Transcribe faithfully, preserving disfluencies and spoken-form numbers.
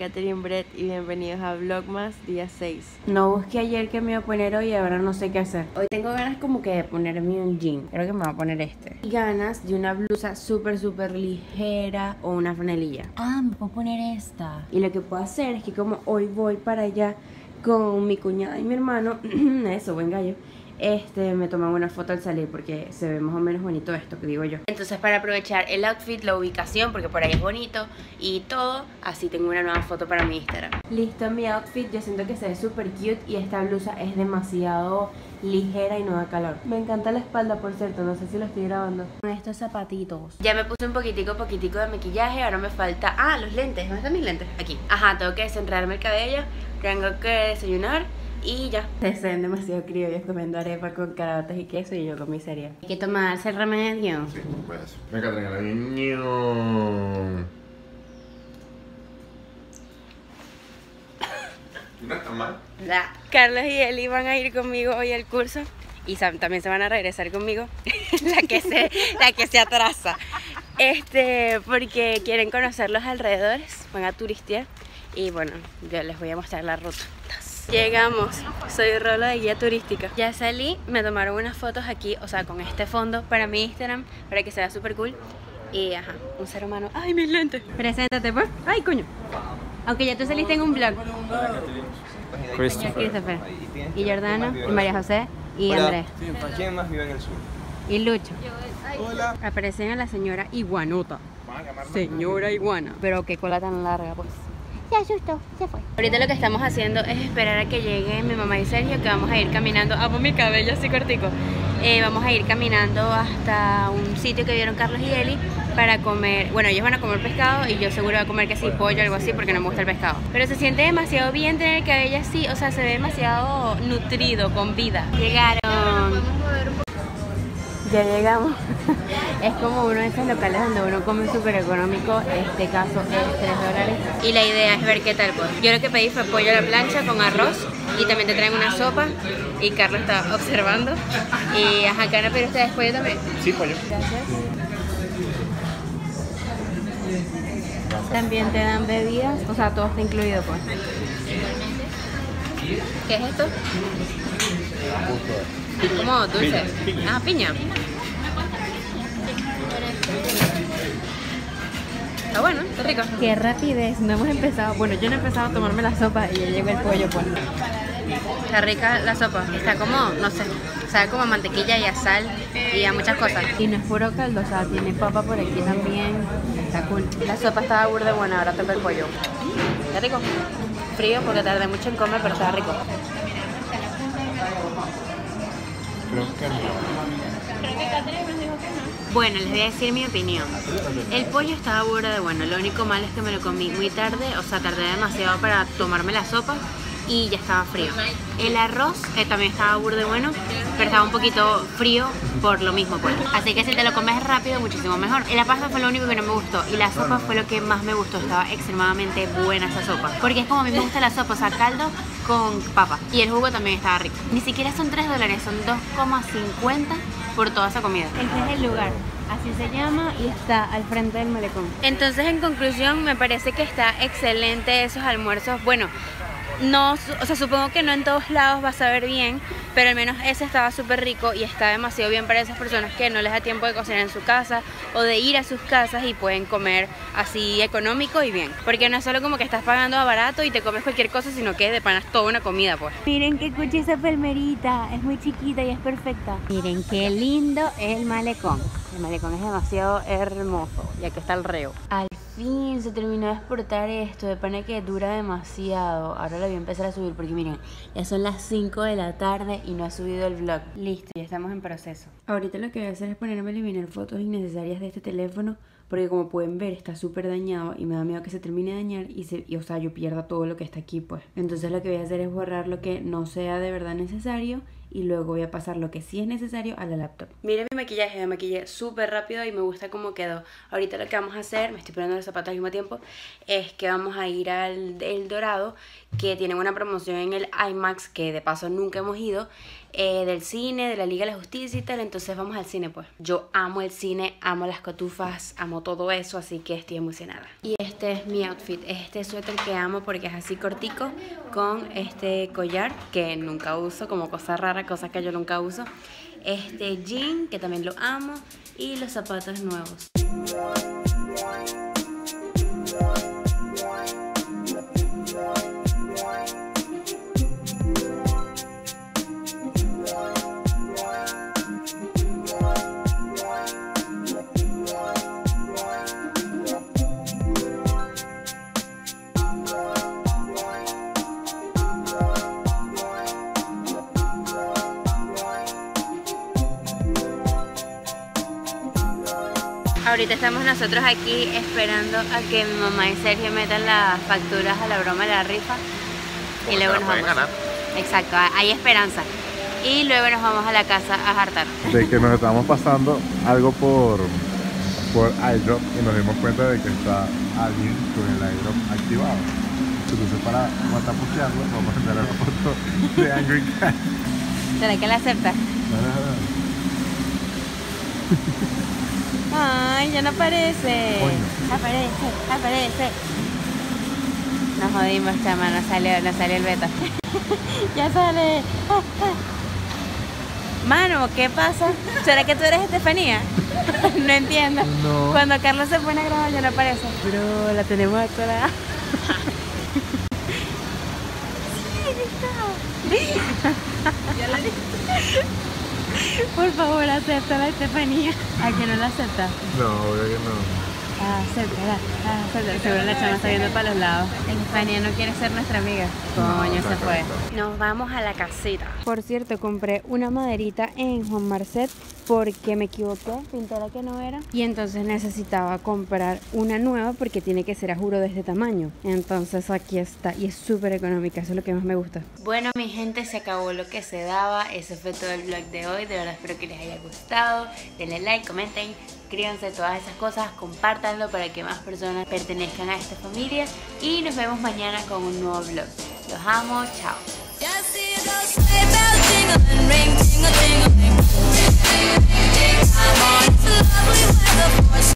Catherine Brett y bienvenidos a Vlogmas día seis. No busqué ayer qué me iba a poner hoy y ahora no sé qué hacer. Hoy tengo ganas como que de ponerme un jean. Creo que me voy a poner este. Y ganas de una blusa súper súper ligera o una franelilla. Ah, me puedo poner esta. Y lo que puedo hacer es que como hoy voy para allá con mi cuñada y mi hermano, eso, buen gallo, Este, me toman una foto al salir porque se ve más o menos bonito esto, que digo yo. Entonces para aprovechar el outfit, la ubicación, porque por ahí es bonito y todo, así tengo una nueva foto para mi Instagram. Listo mi outfit, yo siento que se ve súper cute y esta blusa es demasiado ligera y no da calor. Me encanta la espalda, por cierto, no sé si lo estoy grabando. Con estos zapatitos. Ya me puse un poquitico, poquitico de maquillaje, ahora me falta... Ah, los lentes, ¿dónde están mis lentes? Aquí. Ajá, tengo que desenredarme el cabello, tengo que desayunar. Y ya. Se ven demasiado criollos comiendo arepa con carabatas y queso y yo con mi cereal. Hay que tomarse el remedio. Sí, pues. Venga, Catherine, la niño. No está mal. La. Carlos y Eli van a ir conmigo hoy al curso. Y Sam también se van a regresar conmigo. la, que se, la que se atrasa. Este, porque quieren conocer los alrededores. Van a turistear. Y bueno, yo les voy a mostrar la ruta. Llegamos, soy Rolo de guía turística. Ya salí, me tomaron unas fotos aquí, o sea, con este fondo para mi Instagram, para que se vea súper cool. Y ajá, un ser humano. ¡Ay, mis lentes! Preséntate, pues. ¡Ay, coño! Aunque ya tú saliste en un vlog. Christopher. Christopher. Y Jordano, y María José, y Hola. Andrés. ¿Quién más vive en el sur? Y Lucho. Hola. Aparecen a la señora Iguanota. Señora Iguana. Pero qué cola tan larga, pues. Se asustó, se fue. Ahorita lo que estamos haciendo es esperar a que llegue mi mamá y Sergio, que vamos a ir caminando. Amo mi cabello así cortico. Eh, vamos a ir caminando hasta un sitio que vieron Carlos y Eli para comer. Bueno, ellos van a comer pescado y yo seguro voy a comer que sí, pollo o algo así porque no me gusta el pescado. Pero se siente demasiado bien tener el cabello así, o sea, se ve demasiado nutrido, con vida. Llegaron. Ya llegamos. Es como uno de esos locales donde uno come súper económico. Este caso es tres dólares. Y la idea es ver qué tal, pues. Yo lo que pedí fue pollo a la plancha con arroz. Y también te traen una sopa. Y Carlos está observando. Y ajá, ¿qué van a pedir ustedes? ¿Pollo también? Sí, pollo. Gracias. También te dan bebidas. O sea, todo está incluido, pues. ¿Qué es esto? Como dulce. Ah, piña. Está bueno, está rico. Qué rapidez, no hemos empezado. Bueno, yo no he empezado a tomarme la sopa y ya llegó el pollo, pues. Está rica la sopa. Está como, no sé, sabe como a mantequilla y a sal y a muchas cosas. Y no es puro caldo, o sea, tiene papa por aquí también. Está cool. La sopa estaba burda buena, ahora toca el pollo. Está rico. Frío porque tardé mucho en comer, pero está rico. Creo que no. Creo que Catherine nos dijo que no. Bueno, les voy a decir mi opinión. El pollo estaba burda de bueno. Lo único malo es que me lo comí muy tarde. O sea, tardé demasiado para tomarme la sopa y ya estaba frío. El arroz eh, también estaba burda de bueno, pero estaba un poquito frío por lo mismo, pues. Así que si te lo comes rápido, muchísimo mejor. La pasta fue lo único que no me gustó y la sopa fue lo que más me gustó. Estaba extremadamente buena esa sopa. Porque es como a mí me gusta la sopa, o sea, caldo con papa. Y el jugo también estaba rico. Ni siquiera son tres dólares, son dos coma cincuenta por toda esa comida. Este es el lugar. Así se llama y está al frente del malecón. Entonces, en conclusión, me parece que está excelente esos almuerzos. Bueno, no, o sea, supongo que no en todos lados va a saber bien, pero al menos ese estaba súper rico y está demasiado bien para esas personas que no les da tiempo de cocinar en su casa o de ir a sus casas y pueden comer así económico y bien. Porque no es solo como que estás pagando a barato y te comes cualquier cosa, sino que de panas toda una comida, pues. Miren qué cuchi esa palmerita, es muy chiquita y es perfecta. Miren qué lindo el malecón. El malecón es demasiado hermoso y aquí está el reo. Al fin se terminó de exportar esto, de pana que dura demasiado. Ahora lo voy a empezar a subir porque miren, ya son las cinco de la tarde y no he subido el vlog. Listo, ya estamos en proceso. Ahorita lo que voy a hacer es ponerme a eliminar fotos innecesarias de este teléfono, porque como pueden ver está súper dañado y me da miedo que se termine de dañar y, se, y o sea, yo pierda todo lo que está aquí, pues. Entonces lo que voy a hacer es borrar lo que no sea de verdad necesario y luego voy a pasar lo que sí es necesario a la laptop. Miren mi maquillaje, me maquillé súper rápido y me gusta cómo quedó. Ahorita lo que vamos a hacer, me estoy poniendo los zapatos al mismo tiempo, es que vamos a ir al El Dorado, que tienen una promoción en el IMAX, que de paso nunca hemos ido, eh, del cine, de la Liga de la Justicia y tal. Entonces vamos al cine pues. Yo amo el cine, amo las cotufas, amo todo eso, así que estoy emocionada. Y este es mi outfit, este suéter que amo porque es así cortico, con este collar que nunca uso, como cosa rara, cosas que yo nunca uso. Este jean que también lo amo y los zapatos nuevos. Ahorita estamos nosotros aquí esperando a que mi mamá y Sergio metan las facturas a la broma de la rifa. Y luego nos vamos. Ganar. Exacto, hay esperanza. Y luego nos vamos a la casa a jartar. De que nos estamos pasando algo por, por iDrop y nos dimos cuenta de que está alguien con el iDrop activado. Entonces para guatapuchearlo vamos a enviar la foto de Angry Cat. ¿Será que la acepta? No, no, no. Ay, ya no aparece. Coño. Aparece, aparece. Nos jodimos, chama, no salió, no salió el beta. Ya sale. Mano, ¿qué pasa? ¿Será que tú eres Estefanía? No entiendo. No. Cuando Carlos se pone a grabar ya no aparece. Pero la tenemos atorada. Sí, está. Ya la dije. Por favor, acepta la Estefanía. ¿A que no la acepta? No, obvio que no. Ah, acéptala, ah, acéptala. Seguro la chama está viendo para los lados. Estefanía no quiere ser nuestra amiga. Coño, No, se fue. correcto. Nos vamos a la casita. Por cierto, compré una maderita en Juan Marcet porque me equivoqué, pinté la que no era. Y entonces necesitaba comprar una nueva porque tiene que ser a juro de este tamaño. Entonces aquí está y es súper económica, eso es lo que más me gusta. Bueno, mi gente, se acabó lo que se daba. Ese fue todo el vlog de hoy. De verdad espero que les haya gustado. Denle like, comenten, suscríbanse, todas esas cosas, compártanlo para que más personas pertenezcan a esta familia. Y nos vemos mañana con un nuevo vlog. Los amo, chao.